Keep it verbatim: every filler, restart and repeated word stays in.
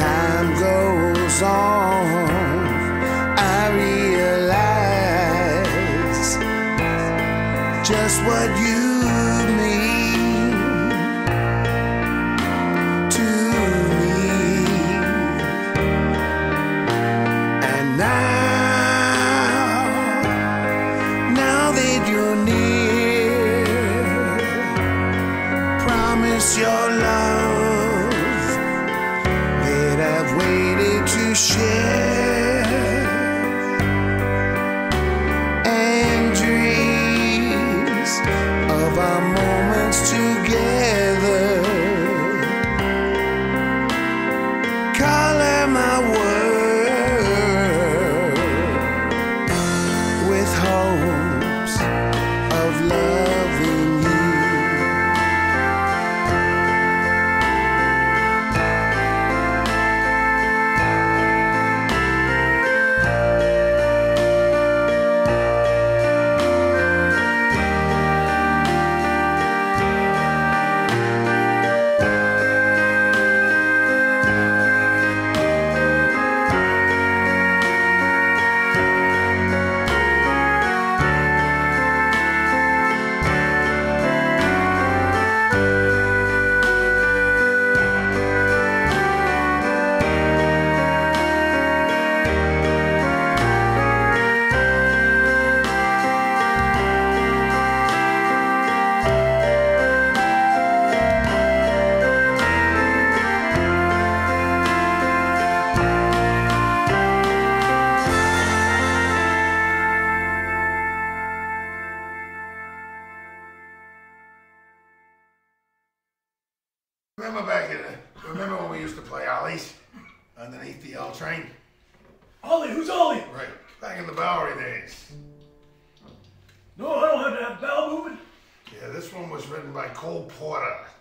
time goes on, I realize just what you mean to me. And now, now that you're near, promise your love that I've waited to share, and dreams of our moments together. Color my world with hopes of loving you. Remember back in the, remember when we used to play Ollies underneath the L train? Ollie, who's Ollie? Right, back in the Bowery days. No, I don't have to have bowel movement. Yeah, this one was written by Cole Porter.